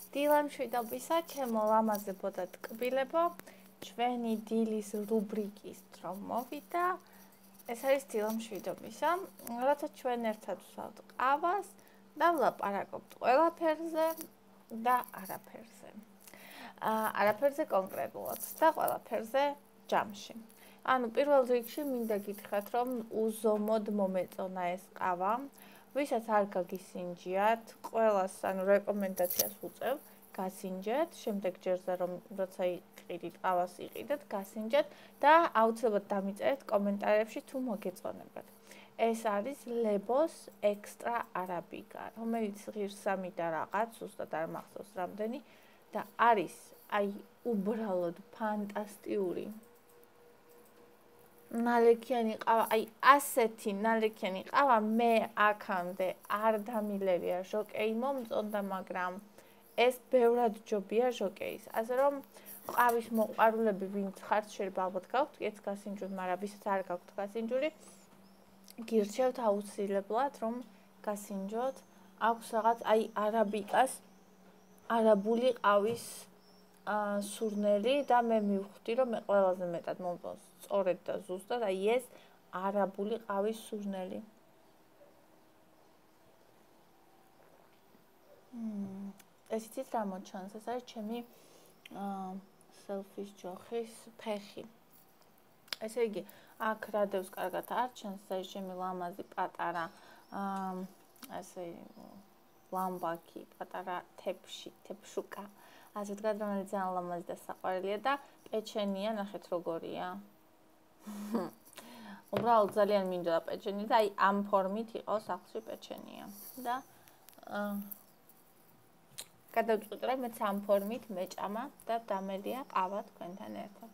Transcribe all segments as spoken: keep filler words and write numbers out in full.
დილამშვიდობისა, ჩემო ლამაზებო და ტკბილებო, ჩვენი დილის რუბრიკის დრო მოვიდა. ეს არის დილამშვიდობისა, როცა ჩვენ ერთად ვსვავთ ყავას და ვლაპარაკობთ ყველაფერზე და არაფერზე. აა არაფერზე კონკრეტულად და ყველაფერზე ჯამში. ანუ პირველ რიგში მინდა გითხრათ, რომ უზომოდ მომეწონა ეს ყავა. ვისაც არ გაგისინჯიათ, ყველას ანუ რეკომენდაციას ვუწევ, გასინჯეთ, შემდეგ ჯერზე რომ როცა იყიდით ყავას იყიდეთ, გასინჯეთ და აუცილებლად დამიწერეთ კომენტარებში თუ მოგეწონებათ. ეს არის Lebos Extra Arabica, რომელიც ღირსამი და რაღაც, ზუსტად არ მახსოვს რამდენი და არის აი უბრალოდ ფანტასტიკური. ნალექიანი ყავა, აი ასეთი ნალექიანი ყავა მე აქამდე არ დამილევია ჟოკეი მომწონდა, მაგრამ ეს ბევრად ჯობია ჟოკეის. ასე რომ ყავის მოყვარულები ვინც ხართ, შეიძლება ალბათ გაქვთ კეც გასინჯული, მაგრამ ვისაც არ გაქვთ გასინჯული, გირჩევთ აუცილებლად რომ გასინჯოთ. აქვს რაღაც აი არაბიკას არაბული ყავის აა სურნელი და მე მივხვდი რომ მე ყველაზე მეტად მომწონს სწორედ და ზუსტად აი ეს არაბული ყავის სურნელი. მმ ეს იცით რა მოჩანს, ეს არის ჩემი აა სელფის ჯოხის ფეხი. ესე იგი, აქ რადევს კარგად არ ჩანს, ეს არის ჩემი ლამაზი პატარა აა ასე ლამბაკი, პატარა თეფში, თეფშუკა. ასე ვთქვათ, რომელიც ძალიან ლამაზი და საყვარელია და პეჩენია, ნახეთ როგორია. უბრალოდ ძალიან მინდოდა პეჩენი და აი ამ ფორმით იყოს სახლში პეჩენია. და აა გადავწყვიტე რომ მეც ამ ფორმით მეჭამა და დამელია ყავა თქვენთან ერთად.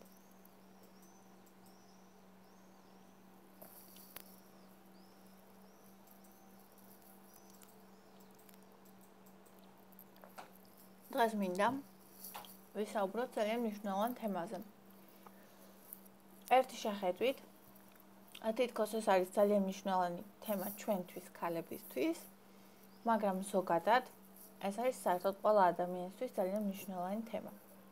დღეს მინდა ვისაუბროთ ძალიან მნიშვნელოვან თემაზე. ერთი შეხედვით, თითქოს ეს არის ძალიან მნიშვნელოვანი თემა ჩვენთვის, ქალებისთვის, მაგრამ ზოგადად ეს არის საერთოდ ყველა ადამიანისთვის ძალიან მნიშვნელოვანი თემა.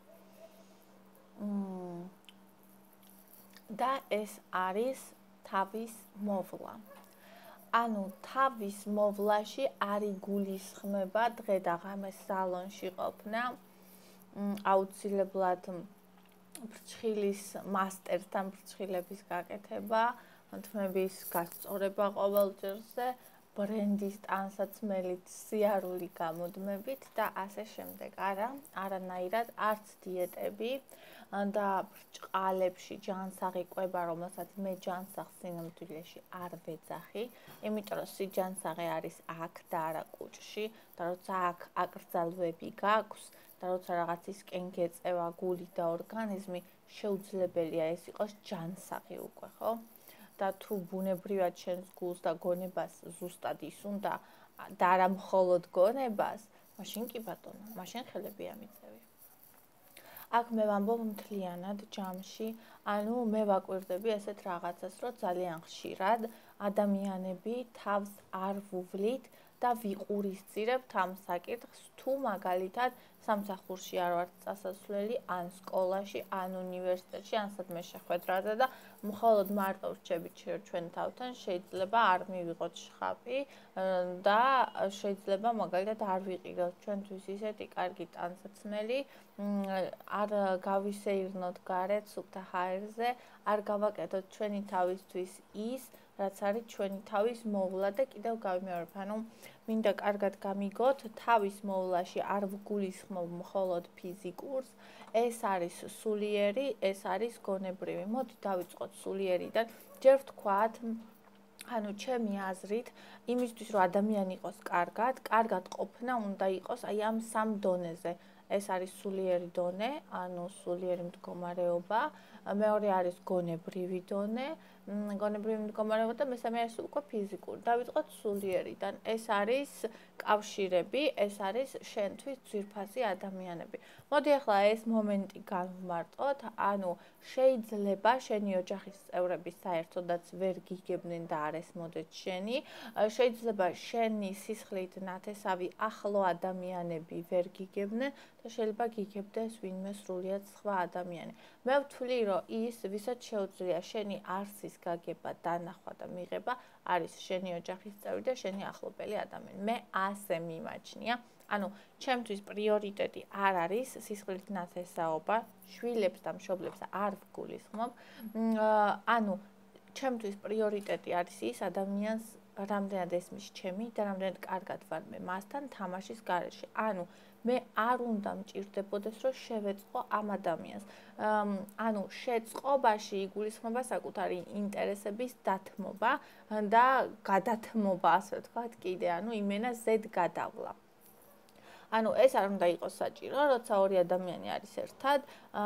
მმ და ეს არის თავის მოვლა. ანუ თავის მოვლაში არ იგულისხმება დღე და ღამე სალონში ყოფნა, აუცილებლად ფრჩხილის მასტერსთან ფრჩხილების გაკეთება, თმების გასწორება ყოველ ჯერზე, ბრენდის ტანსაცმელით, სიარული გამოდმებით და ასე შემდეგ. არა, არანაირად არც დიეტები და ბრჭყალებში ჯანსაღი კვება, რომელსაც მე ჯანსაღს სინამდვილეში არ ვეძახი, იმიტომ რომ სიჯანსაღი არის აქ და არა კუჭში და როცა აქ აკრძალვები გაქვს და როცა რაღაცისკენ გეწევა გული და ორგანიზმი, შეუძლებელია ეს იყოს ჯანსაღი უკვე, ხო? და თუ ბუნებრივად შენს გულს და გონებას ზუსტად ისუნდა და არა მხოლოდ გონებას, მაშინ კი ბატონო, მაშინ ხელები ამიწევი. აქ მე ვამბობ მთლიანად ჯამში, ანუ მე ვაკვირდები ესეთ რაღაცას, რომ ძალიან ხშირად ადამიანები თავს არ ვუვლით და ვიყურისწირებთ ამ საკითხს, თუ მაგალითად სამსახურში არ ვართ წასასვლელი, ან სკოლაში, ან უნივერსიტეტში, ან სადმე შეხვედრაზე და მხოლოდ მარტო ვრჩებით ჩვენ თავთან, შეიძლება არ მივიღოთ შხაპი და შეიძლება მაგალითად არ ვიყიდოთ ჩვენთვის ისეთი კარგი ტანსაცმელი, არ გავისეირნოთ გარეთ სუფთა ჰაერზე, არ გავაკეთოთ ჩვენი თავისთვის ის, რაც არის ჩვენი თავის მოვლა და კიდევ გავიმეორებ, ანუ მინდა კარგად გამიგოთ, თავის მოვლაში არ ვგულისხმობ მხოლოდ ფიზიკურს, ეს არის სულიერი, ეს არის გონებრივი. მოდი დავიწყოთ სულიერიდან. ჯერ ვთქვათ, ანუ ჩემი აზრით, იმისთვის რომ ადამიანი იყოს კარგად, კარგად ყოფნა უნდა იყოს აი ამ სამ დონეზე. ეს არის სულიერი დონე, ანუ სულიერი მდგომარეობა, მეორე არის გონებრივი დონე, გონებრივი მდგომარეობა და მესამე არის უკვე ფიზიკური. დავიწყოთ სულიერიდან. ეს არის კავშირები, ეს არის შენთვის ძვირფასი ადამიანები. მოდი ახლა ეს მომენტი გავმარტოთ, ანუ შეიძლება შენი ოჯახის წევრები საერთოდაც ვერ გიგებდნენ და არ ესმოდეთ შენი, შეიძლება შენი სისხლით ნათესავი ახლო ადამიანები ვერ გიგებდნენ და შეიძლება გიგებდეს ვინმე სრულიად სხვა ადამიანი. მე ვთვლი, რომ ის, ვისაც შეუძლია შენი არსის გაგება, დანახვა და მიღება, არის შენი ოჯახის წევრი და შენი ახლობელი ადამიანი. მე ასე მიმაჩნია. ანუ ჩემთვის პრიორიტეტი არ არის სისხლით ნათესაობა, შვილებს და მშობლებს არ ვგულისხმობ. ანუ ჩემთვის პრიორიტეტი არის ის ადამიანს რამდენად ესმის ჩემი და რამდენად კარგად ვარ მე მასთან თამაშის გარეშე. ანუ მე არ უნდა მჭირდებოდეს, რომ შევეწყო ამ ადამიანს. ანუ შეწყობაში იგულისხმება საკუთარი ინტერესების დათმობა და გადათმობა, ასე ვთქვათ, კიდე, ანუ იმენა ზედ გადავლა. ანუ ეს არ უნდა იყოს საჭირო, როცა ორი ადამიანი არის ერთად,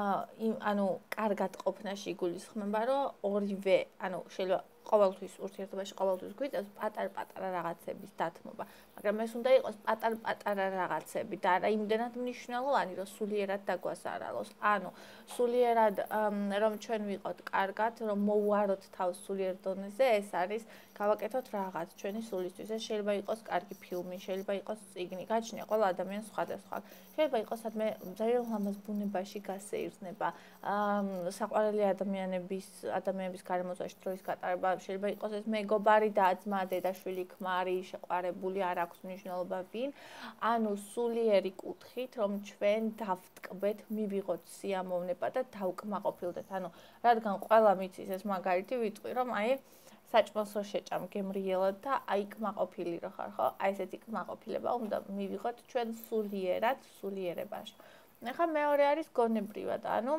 ანუ კარგად ყოფნაში იგულისხმება, რომ ორივე, ანუ შეიძლება ყოველთვის ურთიერთობაში ყოველთვის გვიწევს პატარ-პატარა რაღაცების დათმობა, მაგრამ ეს უნდა იყოს პატარ-პატარა რაღაცები და არა იმდენად მნიშვნელოვანი, რომ სულიერად დაგვასარალოს. ანუ სულიერად რომ ჩვენ ვიყოთ კარგად, რომ მოვუაროთ თავს სულიერ დონეზე, ეს არის გავაკეთოთ რაღაც ჩვენი სულისთვის. ეს შეიძლება იყოს კარგი ფილმი, შეიძლება იყოს წიგნი, გაჩნია ყველა ადამიანს სხვადასხვა. შეიძლება იყოს სადმე ძალიან ლამაზ ბუნებაში გასეირნება, საყვარელი ადამიანების ადამიანების გარემოცვაში დროის გატარება, შეიძლება იყოს ეს მეგობარი და ძმა, დედაშვილი, ქმარი, შეყვარებული, არ აქვს მნიშვნელობა ვინ. ანუ სულიერი კუთხით, რომ ჩვენ დავტკბეთ, მივიღოთ სიამოვნება და დავკმაყოფილდეთ. ანუ რადგან ყველა მიცის ეს მაგალითი ვიტყვი, რომ აი საჭმელს რო შეჭამ გემრიელად და აი კმაყოფილი რო ხარ, ხო? აი ესეთი კმაყოფილება უნდა მივიღოთ ჩვენ სულიერად, სულიერებაში. ახლა მეორე არის გონებრივად, ანუ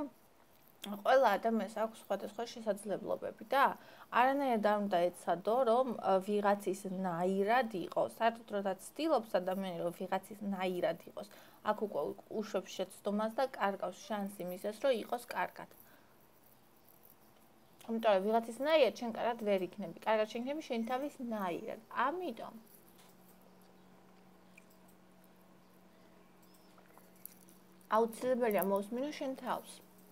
ყველა ადამიანს აქვს სხვადასხვა შესაძლებლობები და არანაირად არ უნდა ეცადო, რომ ვიღაცის ნაირად იყოს. საერთოდ როდესაც ცდილობს ადამიანი, რომ ვიღაცის ნაირად იყოს, აქ უკვე უშვებს შეცდომას და კარგავს შანსი მისეს, რომ იყოს კარგად. იმიტომ რომ ვიღაცის ნაირად შენ კარგად ვერ იქნები, კარგად შენ შენი თავის ნაირად. ამიტომ აუცილებელია მოусმინო შენ თავს.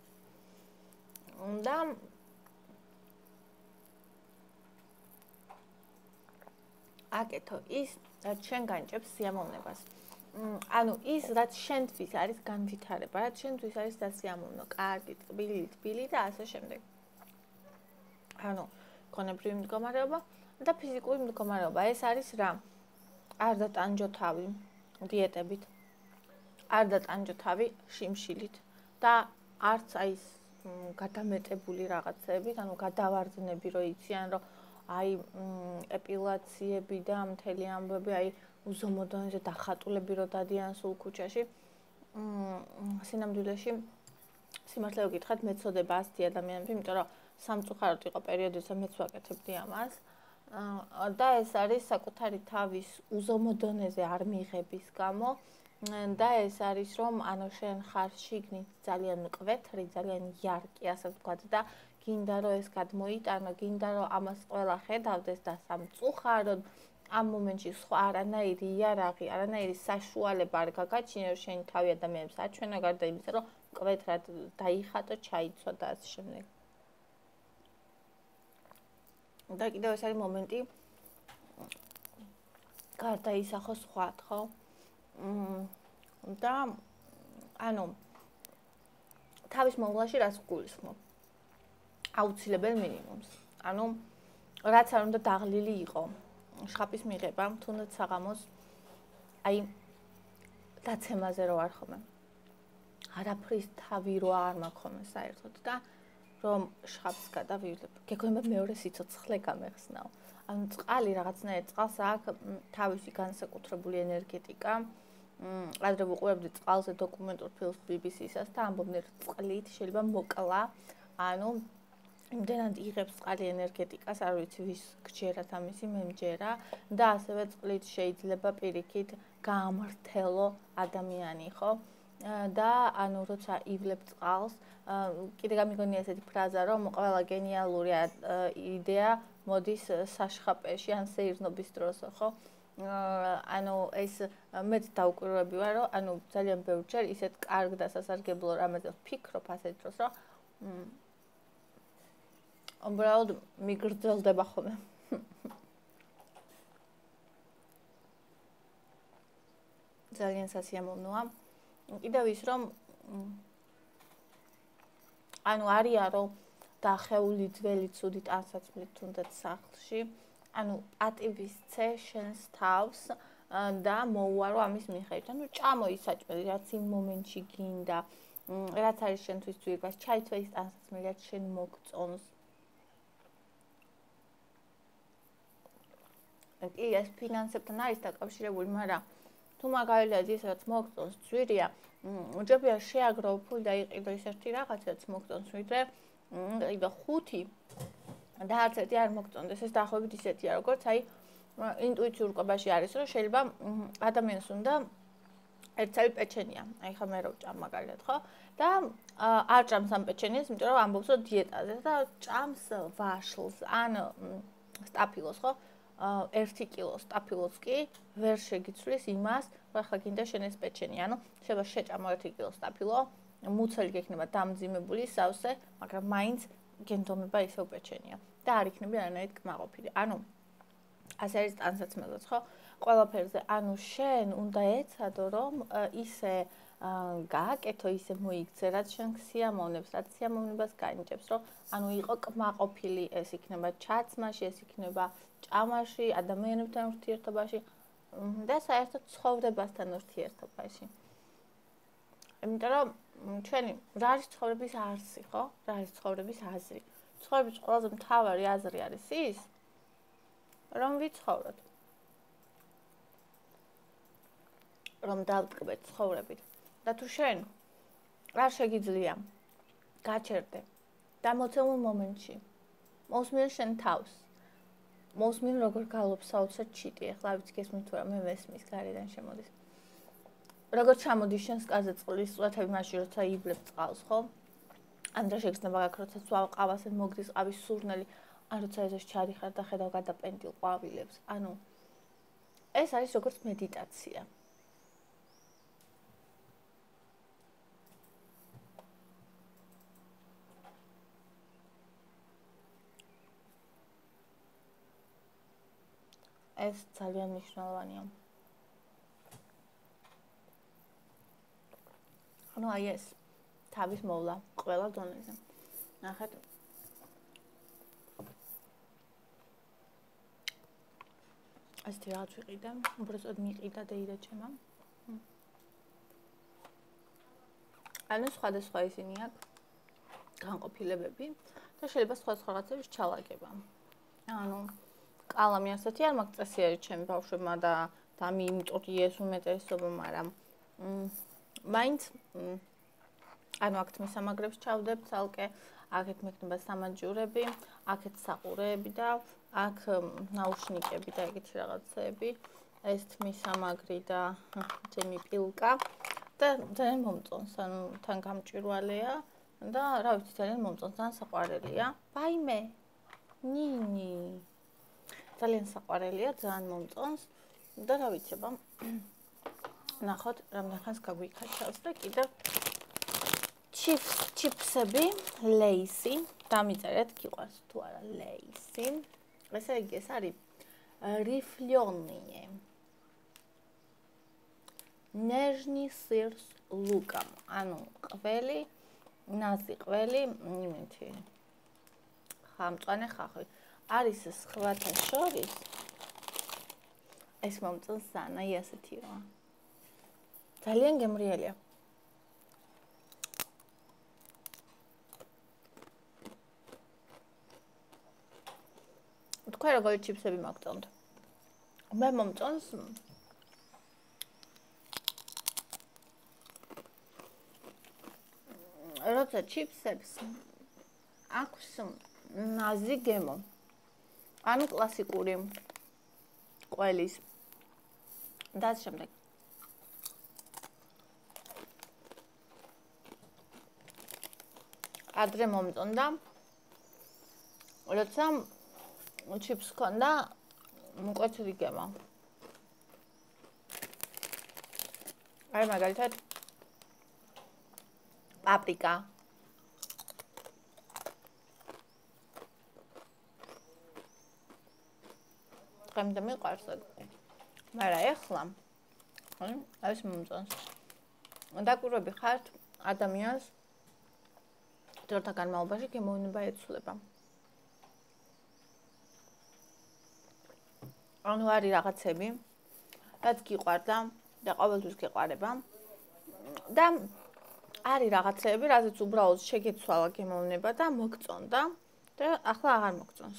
და აკეთო ის, რაც შენ განჭებს სიამოვნებას. ანუ ის, რაც შენთვის არის განვითარება, რაც შენთვის არის სასიამოვნო, კარგი, ტკბილი, თბილი და ასე შემდეგ. ანუ გონებრივი მდგომარეობა და ფიზიკური მდგომარეობა. ეს არის რა? არ დატანჯო თავი დიეტებით. არ დატანჯო თავი შიმშილით და არც აი ეს გადამეტებული რაღაცებით, ანუ გადავარძნები რო იციან, რომ აი ეპილაციები და მთელი ამბები, აი უზომოდონეზე დახატულები რო დადიან სულ ქუჩაში. სინამდვილეში სიმართლე ვკითხოთ, მეცოდება ასეთი ადამიანები, იმიტომ რომ სამწუხაროდ იყო პერიოდი, როცა მეც ვაკეთებდი ამას. და ეს არის საკუთარი თავის უზომოდონეზე არ მიღების გამო. და ეს არის რომ ანუ შენ ხარ შიგნით ძალიან მკვეთრი, ძალიან იარკი, ასე ვთქვათ და გინდა რომ ეს გადმოიტანო, გინდა რომ ამას ყველა ხედავდეს და სამწუხაროდ ამ მომენტში სხვა არანაირი იარაღი, არანაირი საშუალება არ გაგაჩინე, რომ შენი თავი ადამიანებს აჩვენო, გარდა იმისა, რომ მკვეთრად დაიხატო, ჩაიცვა და ასე შემდეგ. და კიდევ ეს არის მომენტი გარდაისახო სხვათ, ხო? და ანუ თავის მომვლაში რას გულისხმობ? აუცილებელ მინიმუმს. ანუ რაც არ უნდა დაღლილი იყო. შხაპის მიღება, თუნდაც საღამოს აი დაცემაზე რო არ ხომე. არაფრის თავი რო არ მაქვს ხოლმე საერთოდ და რომ შხაპს გადავივლებ. გეგონება მეორე სიცოცხლე გამეხსნაო. ანუ წყალი რაღაცნაირად წყალს აქვს თავისი განსაკუთრებული ენერგეტიკა. ადრე ვუყურებდი წყალზე დოკუმენტურ ფილმს ბი ბი სი-საც და ამბობდნენ, რომ წყლით შეიძლება მოკლა. ანუ იმდენად იღებს წყალი ენერგეტიკას, არ ვიცი ვის გჯერათ ამისი, მე მჯერა და ასევე წყლით შეიძლება პირიქით გაამართელო ადამიანი, ხო? და ანუ როცა ივლებ წყალს, კიდე გამიგონია ესეთი ფრაზა, რომ ყველა გენიალური იდეა მოდის საშხაპეში ან სეირნობის დროს, ხო? ანუ ეს მეც დაუკვირვები ვარ, რომ ანუ ძალიან ბევრჯერ ისეთ კარგ და სასარგებლო რამეზე ვფიქრობ ასეთ დროს, რომ უბრალოდ მიგრძელდება ხოლმე. ძალიან სასიამოვნოა. კიდევ ის რომ ანუ არიან რომ დახეული ძველი ცუდი ტანსაცმლით თუნდაც სახლში, ანუ პატივისცე შენს თავს და მოუარო ამის მიხედვით. ანუ ჭამო ის საჭმელი, რაც იმ მომენტში გინდა, რაც არის შენთვის ძვირფას, ჩაიცვა ის ტანსაცმელი, რაც შენ მოგწონს. კი, ეს ფინანსებთან არის დაკავშირებული, მაგრამ თუ მაგალითად ის რაც მოგწონს ძვირია, უჯებია შეაგრო ფული და იყიდო ის ერთი რაღაც, რაც მოგწონს, ვიდრე იყიდო ხუთი და არც ერთი არ მოგწონდეს. ეს დაახლოებით ისეთია, როგორც აი ინტუიციურ კვებაში არის, რომ შეიძლება ადამიანს უნდა ერთ წელი პეჩენია. აი ხა მე რო ვჭამ მაგალითად, ხო? და არ ჭამს ამ პეჩენიას, იმიტომ რომ ამბობს, რომ დიეტაზე და ჭამს ვაშლს ან სტაფილოს, ხო? ერთი კილო სტაფილოს კი ვერ შეგიცვლის იმას, რომ ახლა გინდა შენ ეს პეჩენი, ანუ შეიძლება შეჭამო ერთი კილო სტაფილო, მუცელი გექნება დამძიმებული, სავსე, მაგრამ მაინც გენდომება ისევ პეჩენია და არ იქნება არანაირად კმაყოფილი. ანუ ასე არის ტანსაცმელიც, ხო? ყველაფერზე, ანუ შენ უნდა ეცადო, რომ ისე გააკეთო, ისე მოიქცე, რაც შენ სიამოვნებს, რაც სიამოვნებას განიჭებს, რომ ანუ იყო კმაყოფილი, ეს იქნება ჩაცმაში, ეს იქნება ჭამაში, ადამიანებთან ურთიერთობაში და საერთოდ ცხოვრებასთან ურთიერთობაში. იმიტომ რომ ჩვენი რა არის ცხოვრების არსი, ხო? რა არის ცხოვრების აზრი? ცხოვრების ყველაზე მთავარი აზრი არის ის, რომ ვიცხოვროთ. რომ დავტკბეთ ცხოვრებით. და თუ შენ არ შეგიძლია გაჩერდე და მოცემულ მომენტში მოსმენ შენ თავს, მოსმენ როგორ გალობს საოცარ ჩიტი, ახლა ვიცი გესმის თუ რა მე მესმის გარედან შემოდის. როგორ ჩამოდის შენს კაზე წყლის წვეთები მაშინ როცა ივლებ წყალს, ხო? ან რა შეგრძნება გაქ როცა სვავ ყავას ან მოგდის ყავის სურნელი, ან როცა ეზოს ჩადიხარ და ხედავ გადაპენდილ ყვავილებს. ანუ ეს არის როგორც მედიტაცია. ეს ძალიან მნიშვნელოვანია. ანუ აი ეს თავის მოვლა ყველა დონეზე. ნახეთ. ეს რაღაც ვიყიდა, უბრალოდ მიყიდა და იდა ჩემა. ანუ სხვადასხვა ისინი აქვს განყოფილებები და შეიძლება სხვა სხვა რაღაცებს ჩალაგება. ანუ კალამი ასეთი არ მაქვს წესი არის ჩემი ბავშვებმა და და მე იმიტომ ის უმეტესობა, მაგრამ მაინც ანუ აქ მისამაგრებს ჩავდებ ცალკე, აქეთ მექნება სამაჯურები, აქეთ საყურეები და აქ ნაუშნიკები და ეგეთი რაღაცები, ეს მისამაგრი და ჩემი პილკა და ძალიან მომწონს, ანუ თან გამჭვირვალეა და რა ვიცი ძალიან მომწონს, ძალიან საყვარელია. ვაიმე. ნინი. ძალიან საყვარელია, ძალიან მომწონს და რა ვიცი, აბა ნახოთ, რამდენ ხანს გაგვიქაჩავს და კიდევ ჩიფს, ჩიფსები, ლეისი, დამიწერეთ, გიყვარს თუ არა ლეისი. ესე იგი, ეს არის რიფლიონიე. ნეჟნი სირ с луком. ანუ ყველი, ნაზი ყველი, იმეთი. ხამწვანე ხახვი. არის სხვათა შორის ეს მომწონს სანაი ასეთი რა. ძალიან გემრიელია. თქვენ როგორი ჩიფსები მაგწონთ? მე მომწონს როცა ჩიფსებს აქვს ნაზი გემო. ანუ კლასიკური ყველის და შემდეგ ადრე მომწონდა. როცა ჩიპს ქონდა მკვეთრი გემა. აი მაგალითად პაპრიკა. დღემდე მიყვარს. მაგრამ ეხლა აი ეს მომწონს. დაკვირვები ხართ ადამიანს დროთა განმავლობაში გემოვნება ეცვლება. ანუ არის რაღაცები, რაც გიყვარდა და ყოველთვის გეყვარება. და არის რაღაცები, რაზეც უბრალოდ შეგეცვალა გემოვნება და მოგწონდა და ახლა აღარ მოგწონს.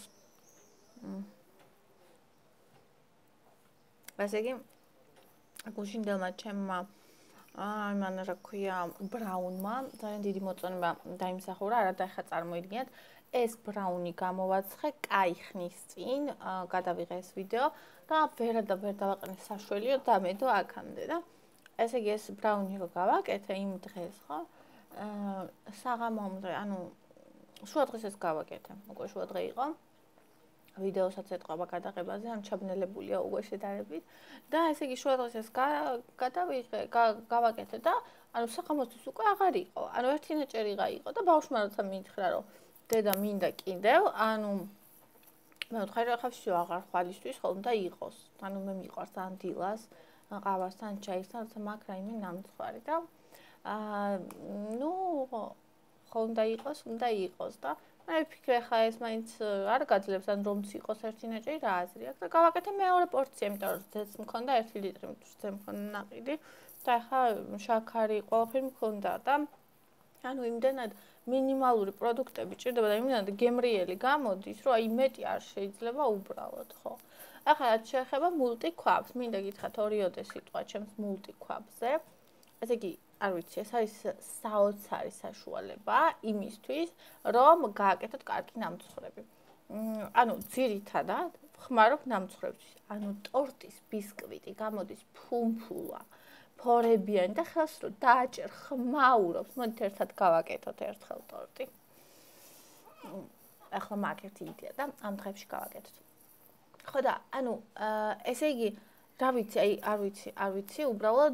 ასე იგი გუშინდელმა ჩემმა აი მან რა ქვია ბრაუნმა ძალიან დიდი მოწონება დაიმსახურა, არა და ახლა წარმოიდგინეთ ეს ბრაუნი გამოვაცხე კაი ხნის წინ გადავიღე ეს ვიდეო და ვერა და ვერ დავაყენე საშველიო დამედო აქამდე და ესე იგი ეს ბრაუნი რო გავაკეთე იმ დღეს ხო საღამომდე ანუ შუადღეს ეს გავაკეთე უკვე შუადღე იყო ვიდეოსაც ეთყობა გადაღებაზე ამ ჩაბნელებულია უკვე შედარებით და ესე იგი შუადღეს ეს გადავიღე გავაკეთე და ანუ საღამოსთვის უკვე აღარ იყო ანუ ერთი ნაჭერიღა იყო და ბავშვმა როცა მითხრა რომ დედა მინდა კიდევ ანუ მე ვთქვი რა ხავშიო აღარ ხვალისთვის ხომ და იყოს ანუ მე მიყვარს ან დილას ყავასთან ჩაისთან როცა მაგ რაიმე ნამცხვარი და აა ნუ ხომ და იყოს უნდა იყოს და მე ვფიქრე ხა ეს მაინც არ გაძლევს ან რომც იყოს ერთი ნაჭერი რა აზრი აქვს და გავაკეთე მეორე პორცია იმიტომ რომ ძეც მქონდა ერთი ლიტრი მწვე მქონდა ნაყიდი და ხა შაქარი ყველაფერი მქონდა და ანუ იმდენად მინიმალური პროდუქტები ჭირდება და იმდენად გემრიელი გამოდის რომ აი მეტი არ შეიძლება უბრალოდ ხო ახლა რაც შეეხება მულტიქვაბს მინდა გითხრათ ორიოდე სიტყვა ჩემს მულტიქვაბზე ესე იგი არ ვიცი ეს არის საოცარი საშუალება იმისთვის რომ გააკეთოთ კარგი ნამცხრები ანუ ძირითადად ხმარობ ნამცხრებისთვის ანუ ტორტის ბისკვიტი გამოდის ფუმფულა ფორებიანი და ხელს რო დააჭერ ხმაურობს მოდით ერთად გავაკეთოთ ერთხელ ტორტი ახლა მაგ ერთი იდეა და ამ დღეებში გავაკეთოთ ხო და ანუ ესე იგი რა ვიცი აი არ ვიცი არ ვიცი უბრალოდ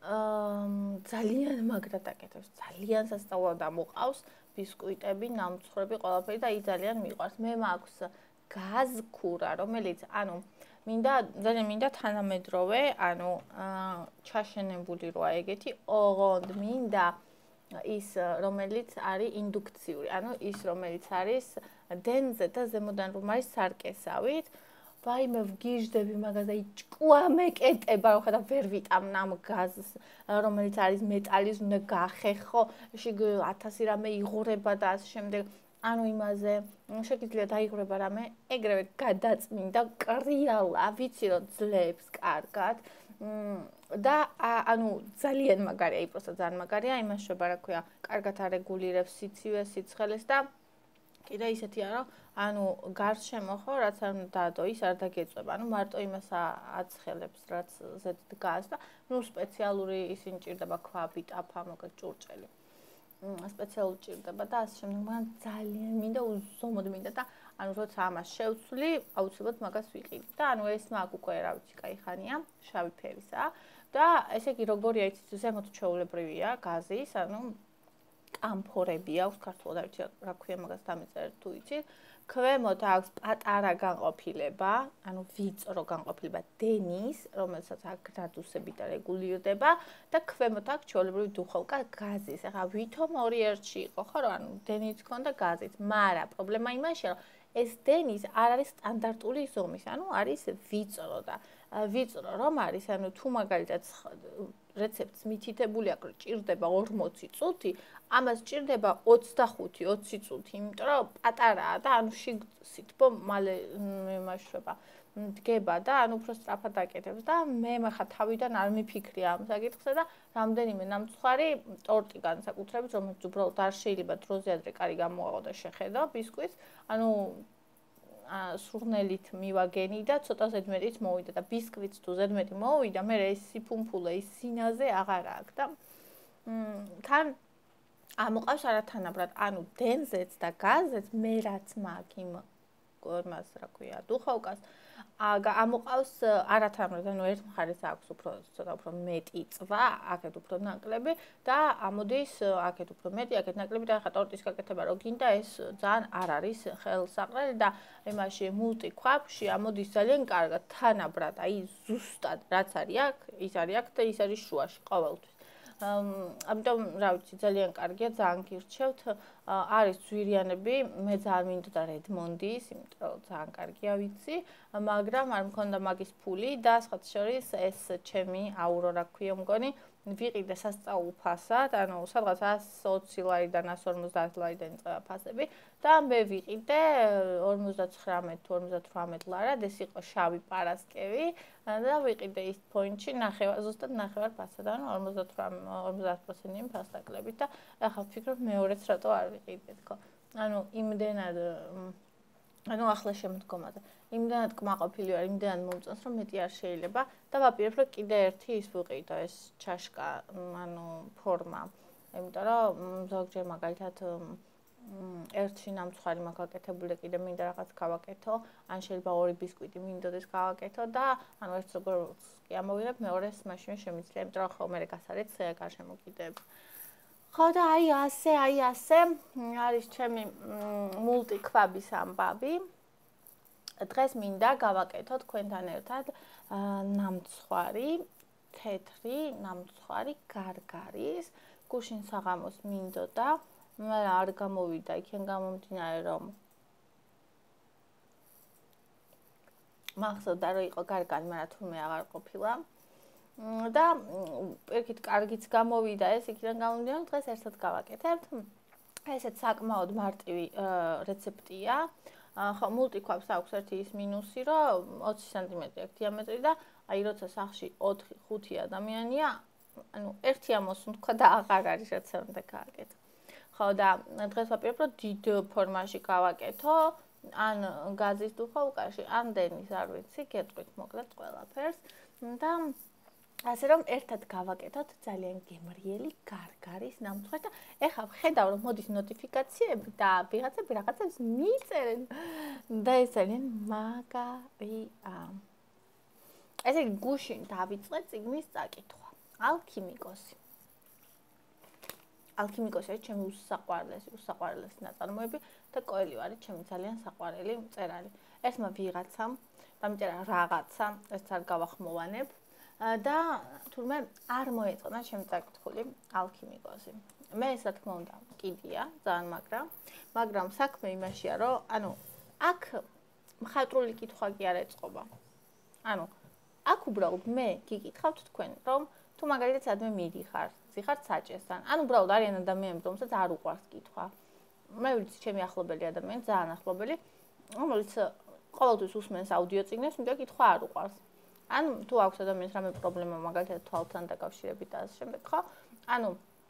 ძალიან მაგრად აკეთებს ძალიან სასწაულად ამოყავს ბისკვიტები ნამცხრები ყველაფერი და აი ძალიან მიყვარს მე მაქვს გაზქურა რომელიც ანუ მინდა ძალიან მინდა თანამედროვე ანუ ჩაშენებული როა ეგეთი ოღონდ მინდა ის რომელიც არის ინდუქციური ანუ ის რომელიც არის დენზე და ზემოდან რომ არის სარკესავით ვაიმე ვგიჟდები მაგაზე აი ჭკუა მეკეტება რომ ხოდა ვერ ვიტამნ ამ გაზს რომელიც არის მეტალის უნდა გახეხო შეგ ათასი რამე იღურება და ასე შემდეგ ანუ იმაზე შეგიძლია დაიღრება რამე ეგრევე გადაწმინდა კრიალა ვიცი რომ ძლებს კარგად და ანუ ძალიან მაგარია აი პროსტა ძალიან მაგარია იმას შეება რა ქვია კარგად არეგულირებს სიცივეს სიცხელეს და კიდე ისეთია რომ ანუ გარშემო ხო რაც არ დადო ის არ დაგეწובה ანუ მარტო იმას აცხელებს რაც ზედ დგას და ნუ სპეციალური ისინი ჭირდება ქვაბი ტაფა მოგა ჭურჭელი სპეციალური ჭირდება და ასე შემდეგ მან ძალიან მინდა უზომოდ მინდა და ანუ როცა ამას შევცვლი აუცილებლად მაგას ვიყიდ და ანუ ეს მაგ უკვე რა ვიცი кай ხანია შავი ფერისაა და ესე იგი როგორია იცით ზემოთ ჩვეულებრივია გაზის ანუ კამფორები აქვს ქართულად არ ვიცი რა ქვია მაგას დამეწერეთ თუ იცით ქვემოთ აქვს პატარა განყოფილება ანუ ვიწრო განყოფილება დენის რომელსაც აქ გრადუსები და რეგულირდება და ქვემოთ აქვს ჩვეულებრივი დუხოვკა გაზის ახლა ვითომ ორი ერთში იყო ხო რომ ანუ დენიც ქონდა გაზით მაგრამ პრობლემა იმაშია რომ ეს დენის არ არის სტანდარტული ზომის ანუ არის ვიწრო და ვიწრო რომ არის ანუ თუ მაგალითად რეცეპტს მითითებული აქვს რომ ჭირდება ორმოცი წუთი ამას ჭირდება ოცდახუთი ოცი წუთი იმიტომ რომ პატარაა და ანუ სიტბო მალე მემაშრება დგება და ანუ უფრო სწრაფად აკეთებს და მე ხა თავიდან არ მიფიქრია ამ საკითხზე და რამდენიმე ნამცხვარი ტორტი განსაკუთრებით რომელიც უბრალოდ არ შეიძლება დროზე ადრე კარი გამოაყო და შეხედო ბისკვიტს ანუ სურნელით მივაგენი და ცოტა ზედმეტით მოვიდა და ბისკვიტს თუ ზედმეტი მოვიდა მე ეს სიფუმფულე ის სინაზე აღარ აქვს და თან ამოყავს არათანაბრად, ანუ დენზეც და გაზეც მე რაც მაქვს იმ იმას რა ქვია, დუხოვკას ამოყავს არათანაბრად, ანუ ერთ მხარეს აქვს უფრო ცოტა უფრო მეტი წვა, აქეთ უფრო ნაკლები და ამოდის აქეთ უფრო მეტი, აქეთ ნაკლები და ხა ტორტის გაკეთება რო გინდა ეს ძალიან არ არის ხელსაყრელი და იმაში მულტიქვაფში ამოდის ძალიან კარგად თანაბრად, აი ზუსტად რაც არის აქ, ის არის აქ და ის არის შუაში ყოველთვის. ამიტომ რა ვიცი ძალიან კარგია, ძალიან გირჩევთ. არის ძვირიანები, მე ძალიან მინდოდა რედმონდის, იმიტომ რომ ძალიან კარგია ვიცი, მაგრამ არ მქონდა მაგის ფული და სხვა შორის ეს ჩემი აურო რა ქვია მგონი, ვიყიდე სასწაულ ფასად, ანუ სადღაც εκατს ოცი ლარიდან εκατს ორმოცდაათ ლარიდან იწყება ფასები და მე ვიყიდე ორმოცდაცხრამეტ თუ ორმოცდათვრამეტ ლარად, ეს იყო შავი პარასკევი და ვიყიდე ის პოინტში ნახევარ, ზუსტად ნახევარ ფასად, ანუ ორმოცდაათ პროცენტიანი ფასდაკლებით და ახლა ვფიქრობ მეორეც რატო არ ვიყიდე თქო. ანუ იმდენად ანუ ახლა შემდგომაზე. იმდენად კმაყოფილი ვარ, იმდენად მომწონს, რომ მეტი არ შეიძლება და ვაპირებ, რომ კიდე ერთი ის ვიყიდო, ეს ჩაშკა, ანუ ფორმა. იმიტომ რომ ზოგჯერ მაგალითად ერთში ნამცხვარი მაქვს გაკეთებული და კიდე მინდა რაღაც გავაკეთო, ან შეიძლება ორი ბისკვიტი მინდოდეს გავაკეთო და ანუ ერთს როგორც კი ამოვიღებ, მეორეს მაშინ შემიძლია, იმიტომ რომ ხო მე გასარეთ ხეა არ შემოგიდებ. ხო და აი ასე, აი ასე არის ჩემი მულტიქვაბის ამბავი. დღეს მინდა გავაკეთო თქვენთან ერთად ნამცხვარი, თეთრი ნამცხვარი გარგარის, გუშინ საღამოს მინდოდა, მე არ გამოვიდა, იქენ გამომდინარე რომ მახსოვდა რომ იყო გარგარი, მაგრამ თურმე აღარ ყოფილა. და პირიქით კარგიც გამოვიდა ეს იქიდან გამომდინარე, დღეს ერთად გავაკეთებთ. ესეც საკმაოდ მარტივი რეცეპტია. ხო, მულტიქვაბს აქვს ერთი ის მინუსი, რომ ოცი სანტიმეტრი აქვს დიამეტრი და აი როცა სახლში ოთხი ხუთი ადამიანია, ანუ ერთი ამოსუნ თქვა და აღარ არის რაც უნდა გააკეთო. ხო და დღეს ვაპირებ, რომ დიდ ფორმაში გავაკეთო, ან გაზის დუხოვკაში, ან დენის, არ ვიცი, გეტყვით მოკლედ ყველაფერს და ასე რომ ერთად გავაკეთოთ ძალიან გემრიელი გარგარის ნამცხვარი და ეხლა ვხედავ რომ მოდის ნოტიფიკაციები და ვიღაცები რაღაცებს მიწერენ და ეს ძალიან მაგარია. ესე იგი გუშინ დავიწყე წიგნის წაკითხვა. ალქიმიკოსი. ალქიმიკოსი არის ჩემი უსაყვარლესი, უსაყვარლესი ნაწარმოები და კოელიო არის ჩემი ძალიან საყვარელი მწერალი. ერთმა ვიღაცამ დამიწერა რაღაცა, ეს არ გავახმოვანებ. და თურმე არ მოეწონა ჩემი წაკითხული ალქიმიკოსი. მე რა თქმა უნდა კიდია, ძალიან მაგრამ, მაგრამ საქმე იმაშია, რომ ანუ აქ მხატვრული კითხვა კი არ ეწყობა. ანუ აქ უბრალოდ მე გიკითხავთ თქვენ, რომ თუ მაგალითად სადმე მიდიხარ, ზიხართ საჭესთან, ან უბრალოდ არიან ადამიანები, რომელსაც არ უყვარს კითხვა. მე ვიცი, ჩემი ახლობელი ადამიანი, ძალიან ახლობელი, რომელიც ყოველთვის უსმენს აუდიო წიგნებს, იმიტომ კითხვა არ უყვარს. ანუ თუ აქვს ადამიანს რამე პრობლემა მაგალითად თვალთან დაკავშირებით და ასე შემდეგ, ხო? ანუ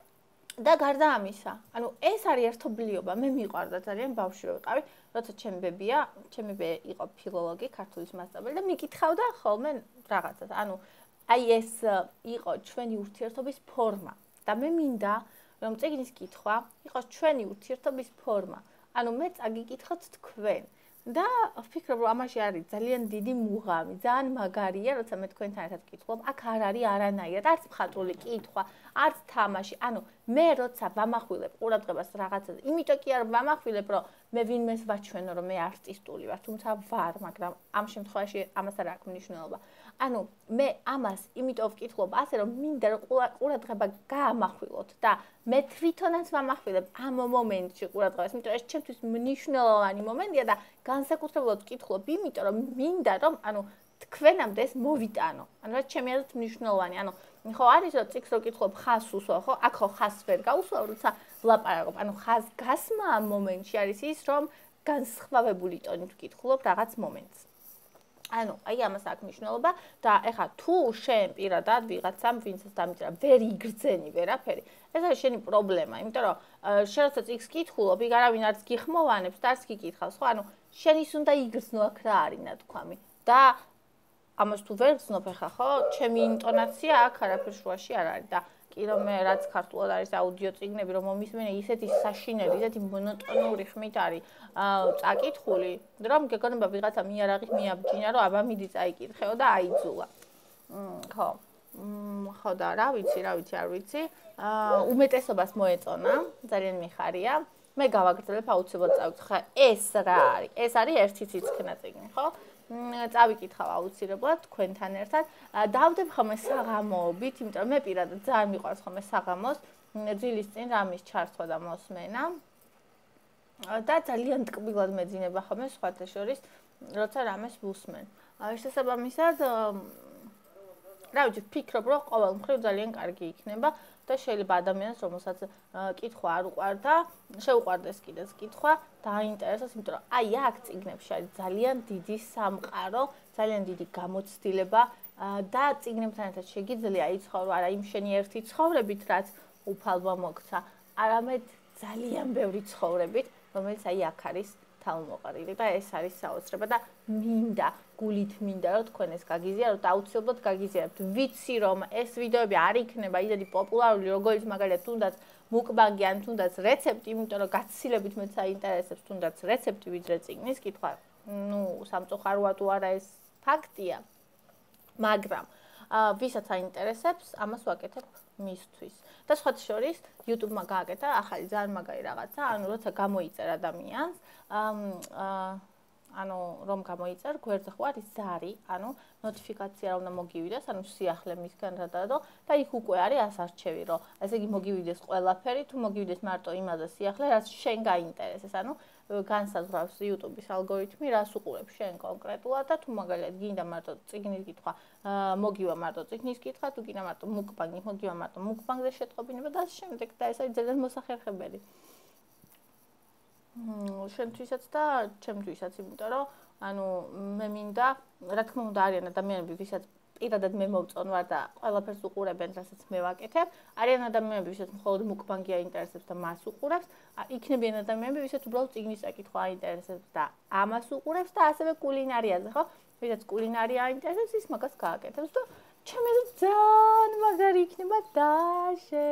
და გარდა ამისა, ანუ ეს არის ერთობლიობა, მე მიყვარდა ძალიან ბავშვი რო ვიყავი, როცა ჩემი ბებია, ჩემი ბე იყო ფილოლოგი, ქართულის მასწავლებელი და მიკითხავდა ხოლმე რაღაცას. ანუ აი ეს იყო ჩვენი ურთიერთობის ფორმა და მე მინდა რომ წიგნის კითხვა იყოს ჩვენი ურთიერთობის ფორმა. ანუ მე წაგიკითხოთ თქვენ. და ვფიქრობ, რომ ამაში არის ძალიან დიდი მუღამი, ძალიან მაგარია, როცა მე თქვენთან ერთად ვკითხულობ, აქ არ არის არანაირად, არც მხატვრული კითხვა, არც თამაში. ანუ მე როცა ვამახვილებ ყურადღებას რაღაცაზე, იმიტომ კი არ ვამახვილებ, რომ მე ვინმეს ვაჩვენო, რომ მე არტისტული ვარ, თუმცა ვარ, მაგრამ ამ შემთხვევაში ამას არ აქვს მნიშვნელობა. ანუ მე ამას იმიტომ ვკითხულობ, ასე რომ მინდა რომ ყურადღება გაამახვილოთ და მე თვითონაც ვამახვილებ ამ მომენტში ყურადღებას, იმიტომ რომ ეს ჩემთვის მნიშვნელოვანი მომენტია და განსაკუთრებულად ვკითხულობ, იმიტომ რომ მინდა რომ ანუ თქვენამდე ეს მოვიტანო. ანუ რაც ჩემი აზრით მნიშვნელოვანი. ანუ ხო არის რომ წიგნს რო ვკითხულობ, ხაზს უსვავ, ხო? აქ ხო ხაზს ვერ გავუსვავ, როცა ვლაპარაკობ. ანუ ხაზ გასმა ამ მომენტში არის ის, რომ განსხვავებული ტონით ვკითხულობ რაღაც მომენტს. ანუ აი ამას აქვს მნიშვნელობა და ეხლა თუ შენ პირადად ვიღაცამ ვინცაც დამიწერა ვერ იგრძენი ვერაფერი, ეს არის შენი პრობლემა, იმიტომ რომ შენ როცა წიგნს კითხულობ, იქ არავინ არც გიხმოვანებს და არც გიკითხავს, ხო? ანუ შენის უნდა იგრძნო აქ რა არის ნათქვამი და ამას თუ ვერ გრძნობ ეხლა, ხო? ჩემი ინტონაცია აქ არაფერ შუაში არ არის და კი რომ მე რაც ქართულად არის აუდიო წიგნები რომ მომისმენე ისეთი საშინელი, ისეთი მონოტონური ხმით არის წაკითხული, რომ გეკონება ვიღაცა მიარაღის მიაბჯინა რომ აბა მიდი წაიკითხეო და აიძულა. ხო. ხო და რა ვიცი, რა ვიცი, არ ვიცი. უმეტესობას მოეწონა, ძალიან მიხარია. მე გავაგრძელებ აუცილებლად წავიწყე. ეს რა არის? ეს არის ერთი ციცქნა წიგნი, ხო? წავიკითხავ აუცილებლად თქვენთან ერთად. დავდებ ხოლმე საღამოობით, იმიტომ რომ მე პირადად ძალიან მიყვარს ხოლმე საღამოს, ძილის წინ რამის ჩართვა და მოსმენა. და ძალიან ტკბილად მეძინება ხოლმე სხვათა შორის, როცა რამეს ვუსმენ. შესაბამისად, რა ვიცი, ვფიქრობ, რომ ყოველ მხრივ ძალიან კარგი იქნება და შეიძლება ადამიანს, რომელსაც კითხვა არ უყვარდა, შეუყვარდეს კიდეც კითხვა, დააინტერესოს, იმიტომ რომ აი აქ წიგნებში არის ძალიან დიდი სამყარო, ძალიან დიდი გამოცდილება და წიგნებთან ერთად შეგიძლია იცხოვრო არა იმ შენი ერთი ცხოვრებით, რაც უფალმა მოგცა, არამედ ძალიან ბევრი ცხოვრებით, რომელიც აი აქ არის თავმოყრილი და ეს არის საოცრება და მინდა, გულით მინდა რომ თქვენ ეს გაგიზიაროთ, აუცილებლად გაგიზიარებთ. ვიცი რომ ეს ვიდეოები არ იქნება ისეთი პოპულარული, როგორც მაგალითად თუნდაც მუკბანგი ან თუნდაც რეცეპტი, იმიტომ რომ გაცილებით მეც აინტერესებს თუნდაც რეცეპტი ვიდრე წიგნის კითხვა. ნუ სამწუხაროა თუ არა ეს ფაქტია. მაგრამ ვისაც აინტერესებს, ამას ვაკეთებ მისთვის. და სხვათა შორის YouTube-მა გააკეთა ახალი ძალიან მაგარი რაღაცა, ანუ როცა გამოიწერ ადამიანს, ანუ რომ გამოიწერ, გვერდზე ხო არის ზარი, ანუ ნოტიფიკაცია რომ უნდა მოგივიდეს, ანუ სიახლე მისგან რადადო და იქ უკვე არის ასარჩევი, რომ ესე იგი მოგივიდეს ყველაფერი, თუ მოგივიდეს მარტო იმაზე სიახლე, რაც შენ გაინტერესებს, ანუ განსაზღვრავს YouTube-ის ალგორითმი, რას უყურებ შენ კონკრეტულად და თუ მაგალითად გინდა მარტო წიგნის კითხვა, მოგივა მარტო წიგნის კითხვა, თუ გინდა მარტო მუკბანგი, მოგივა მარტო მუკბანგზე შეტყობინება და ამ შემდეგ და ეს არის ძალიან მოსახერხებელი. შენთვისაც და ჩემთვისაც, იმიტომ რომ ანუ მე მინდა, რა თქმა უნდა, არიან ადამიანები, ვისაც პირადად მე მოვწონვარ და ყველაფერს უყურებენ, რასაც მე ვაკეთებ. არიან ადამიანები, ვისაც მხოლოდ მუკბანგი აინტერესებს და მას უყურებს. იქნებიან ადამიანები, ვისაც უბრალოდ წიგნის საკითხვა აინტერესებს და ამას უყურებს და ასევე კულინარიაზე, ხო? ვისაც კულინარია აინტერესებს, ის მაგას გააკეთებს და ჩემი ძალიან მაგარი იქნება დაშე.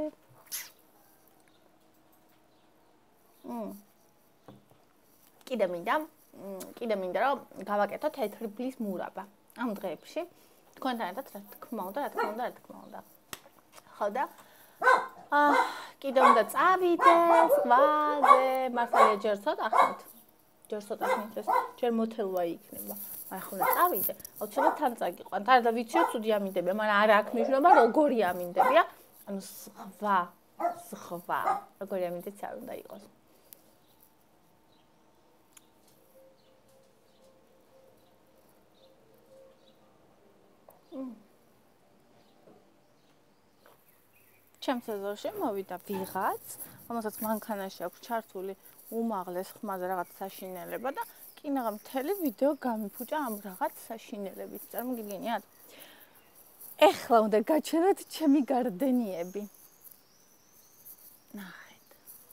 მმ კიდე მინდა, კიდე მინდა რომ გავაკეთო თეთრი ბლის მურაბა ამ დღეებში. თქვენთან ერთად რა თქმა უნდა, რა თქმა უნდა, რა თქმა უნდა. ხო და აა კიდე უნდა წავიდე ზღვაზე, მართალია ჯერ ცოტა ხნით. ჯერ ცოტა ხნით ეს ჯერ მოთელვა იქნება. მაგრამ ხო და წავიდე, აუცილებლად თან წაგიყვანთ. არა და ვიციო, ცუდი ამინდებია, მაგრამ არა აქვს მნიშვნელობა, როგორი ამინდებია. ანუ ზღვა, ზღვა. როგორი ამინდეც არ უნდა იყოს. ჩემს ეზოში მოვიდა ვიღაც, რომელსაც მანქანაში აქვს ჩართული უმაღლეს ხმაზე რაღაც საშინელება და კინაღა მთელი ვიდეო გამიფუჭა ამ რაღაც საშინელებით. წარმოგიდგენიათ? ეხლა უნდა გაჩვენოთ ჩემი გარდენიები. ნახეთ.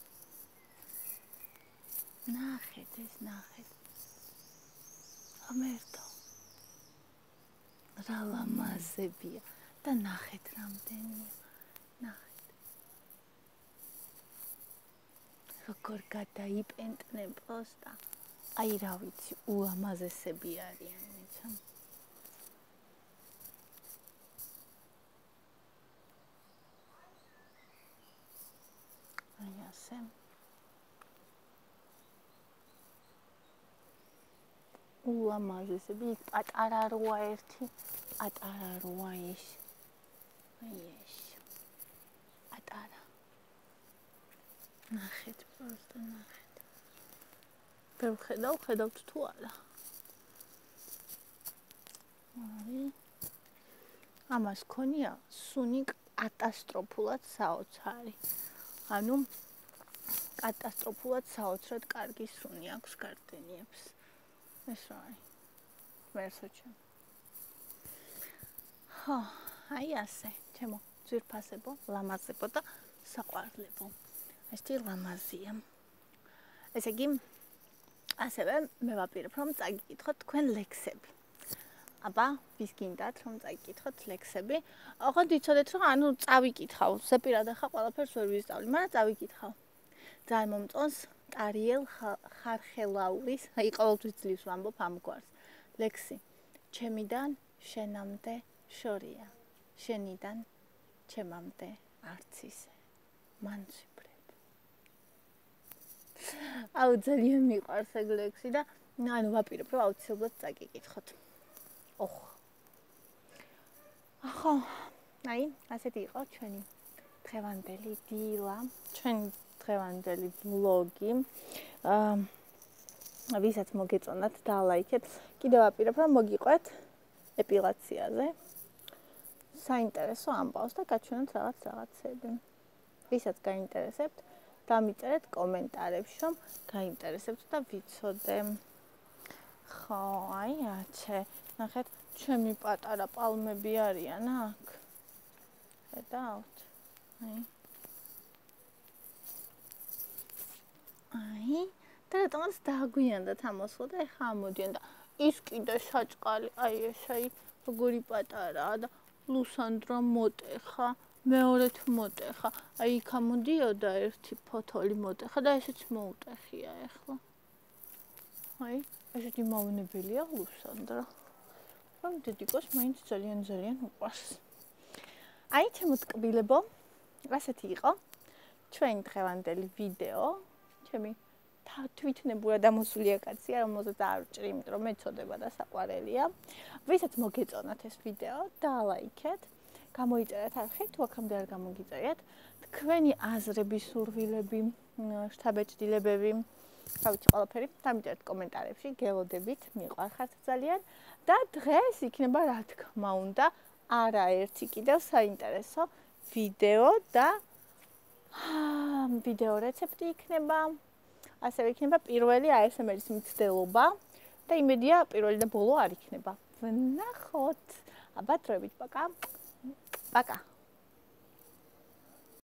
ნახეთ ეს ნახეთ. ამერტო. რა ლამაზებია და ნახეთ რამდენია. ნახეთ. როგორ გადაიპენტნენ პროსტა. აი რა ვიცი, ულამაზესები არიან, მეცა. აი ასე. ულამაზესები, პატარა როა ერთი, პატარა როა ეს. აი ეს. პატარა. ნახეთ, პროსტა ნახეთ. ვერ ხედავ, ხედავთ თუ არა. აი. ამას ქონია სუნი კატასტროფულად საოცარი. ანუ კატასტროფულად საოცრად კარგი სუნი აქვს გარდენიებს. ეს რა არის? მერსოჩა. ხო, აი ასე, ჩემო ძვირფასებო, ლამაზებო და საყვარლებო. ესეთი ლამაზია. ესე იგი, ასევე მე ვაპირებ, რომ წაგიკითხოთ თქვენ ლექსები. აბა, ვის გინდათ რომ წაიკითხოთ ლექსები? ოღონდ იცოდეთ რომ ანუ წავიკითხავ, ზეპირად ახლა ყველაფერს ვერ ვისწავლი, მაგრამ წავიკითხავ. ძალიან მომწონს ტარიელ ხარხელაურის, აი ყოველთვის ძლივს ვამბობ ამგვარს. ლექსი. ჩემიდან შენამდე შორია. შენიდან ჩემამდე არც ისე. მანციბრებ. აუ ძალიან მიყვარს ეგ ლექსი და ანუ ვაპირებ რომ აუცილებლად წაგიკითხოთ. ოხ. ახო, აი, ასეთი იყო ჩვენი დღევანდელი დილა, ჩვენი დღევანდელი ვლოგი. აა ვისაც მოგეწონათ და ლაიქეთ, კიდევ ვაპირებ რომ მოგიყვეთ ეპილაციაზე. საინტერესო ამბავს და გაჩვენოთ რაღაც რაღაცები. ვისაც გაინტერესებთ, დამიწერეთ კომენტარებში, რომ გაინტერესებთ და ვიცოდე. ხო, აი, აჩე, ნახეთ, ჩემი პატარა პალმები არიან აქ. ხედავთ? აი. აი, და რატომაც დააგვიანდა თამოსხო და ეხა ამოდიან და ის კიდე საჭყალი, აი ეს აი, როგორი პატარაა და ლუსანდრა მოტეხა, მეორეთ მოტეხა. აი იქ ამოდიოდა ერთი ფოთოლი მოტეხა და ესეც მოუტეხია ეხლა. აი, ესეთი მავნებელია ლუსანდრა. რომ დედიკოს მაინც ძალიან ძალიან უყვარს. აი, ჩემო ტკბილებო, ასეთი იყო ჩვენი დღევანდელი ვიდეო. ჩემი თვითნებურად დამოსულია კაცია, რომელზეც არ ვჭრი, იმიტომ რომ მეწოდება და საყვარელია. ვისაც მოგეწონათ ეს ვიდეო, დალაიქეთ. გამოიწერეთ არხი, თუ აქამდე არ გამოგიწერეთ. თქვენი აზრები, სურვილები, შთაბეჭდილებები, რა ვიცი, ყველაფერი დამიწერეთ კომენტარებში, გელოდებით, მიყვარხართ ძალიან და დღეს იქნება, რა თქმა უნდა, არაერთი კიდევ საინტერესო ვიდეო და ვიდეო რეცეპტი იქნება. ასევე იქნება პირველი A S M R-ის მცდელობა და იმედია პირველი და ბოლო არ იქნება. ვნახოთ. აბა, დროებით, პაკა. Пока.